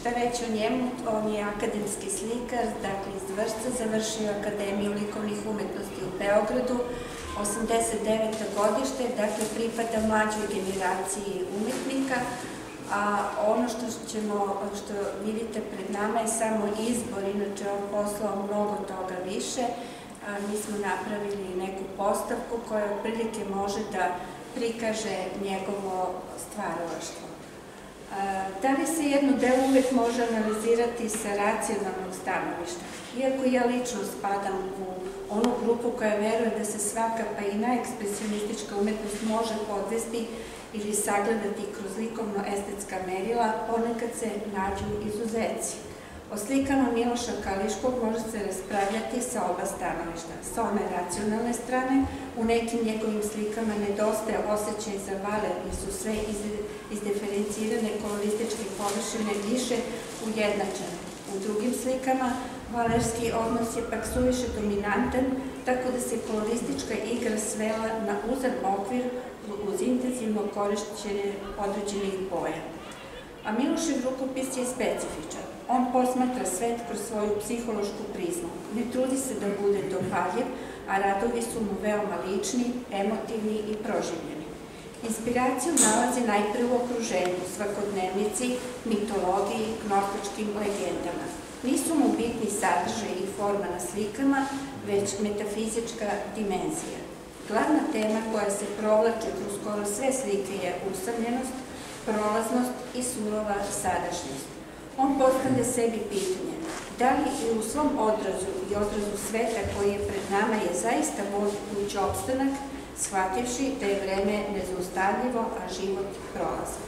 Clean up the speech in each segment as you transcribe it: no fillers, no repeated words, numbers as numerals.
Šta reći o njemu? On je akademski slikar, dakle iz Vršca, završio Akademiju likovnih umetnosti u Beogradu, 89. godište, dakle pripada mlađoj generaciji umetnika, a ono što vidite pred nama je samo izbor, inače on poslao mnogo toga više. Mi smo napravili neku postavku koja otprilike može da prikaže njegovo stvaralaštvo. Da li se jedno delo uvek može analizirati sa racionalnog stanovišta? Iako ja lično spadam u onu grupu koja veruje da se svaka pa i najekspresionistička umetnost može podvesti ili sagledati kroz likovno-estetska merila, ponekad se nađu izuzeci. O slikama Miloša Kališkog može se raspravljati sa oba stanovišta. Sa one racionalne strane, u nekim njegovim slikama nedostaje osjećaj za valer, jer su sve izdiferencirane kolorističke površine više ujednačene. U drugim slikama valerski odnos je pak suviše dominantan, tako da se koloristička igra svela na uzan okvir uz intenzivno korišćenje određenih boja. A Milošev rukopis je specifičan. On posmatra svet kroz svoju psihološku prizmu. Ne trudi se da bude dopaljiv, a radovi su mu veoma lični, emotivni i proživljeni. Inspiraciju nalazi najpre u okruženju, svakodnevnici, mitologiji, gnostičkim legendama. Nisu mu bitni sadržaj i forma na slikama, već metafizička dimenzija. Glavna tema koja se provlači kroz skoro sve slike je usamljenost, prolaznost i surova sadašnjost. On postavlja sebi pitanje da li i u svom odrazu i odrazu sveta koji je pred nama je zaista moguć opstanak, shvativši da je vreme nezaustavljivo, a život prolazan.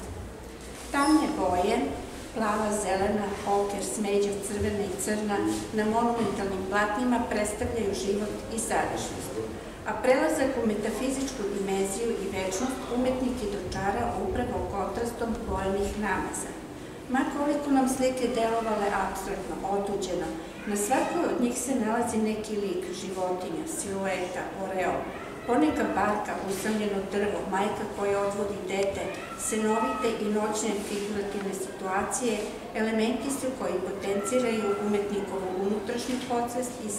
Tamne boje, plava, zelena, oker, smeđav, crvena i crna na monumentalnim platnima predstavljaju život i sadašnjost. A prelazak u metafizičku dimenziju i večnost umetnik je dočara upravo kontrastom bojenih namaza. Ma koliko nam slike delovale apstraktno, otuđeno, na svakoj od njih se nalazi neki lik, životinja, silueta, oreol, poneka barka, usamljeno drvo, majka koja odvodi dete, senovite i noćne figurativne situacije, elementi su koji potenciraju umetnikovu unutrašnju podsvest i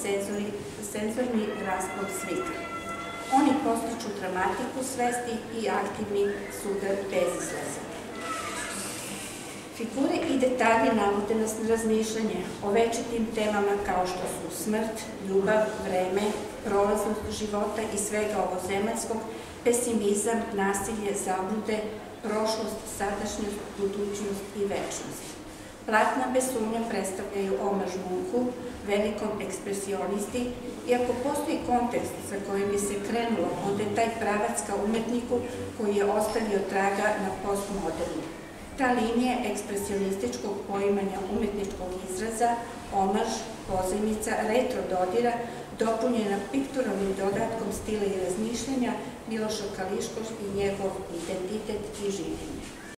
senzorni raspon slika. Oni postiču dramatiku svesti i aktivni sudar bezizlaza. Figure i detalji navode nas na razmišljanje o večitim temama kao što su smrt, ljubav, vreme, prolaznost života i svega ovozemaljskog, pesimizam, nasilje, zablude, prošlost, sadašnjost, budućnost i večnost. Platna bez sumnja predstavljaju omaž Munchu, velikom ekspresionisti, i ako postoji kontekst sa kojim je se krenulo, onda je taj pravac ka umetniku koji je ostavio traga na postmodernu. Ta linija ekspresionističkog poimanja umetničkog izraza, omaž, pozajmica, retro dodira, dopunjena pikturalnim dodatkom stila i razmišljanja Miloša Kališkog i njegov identitet i življenje.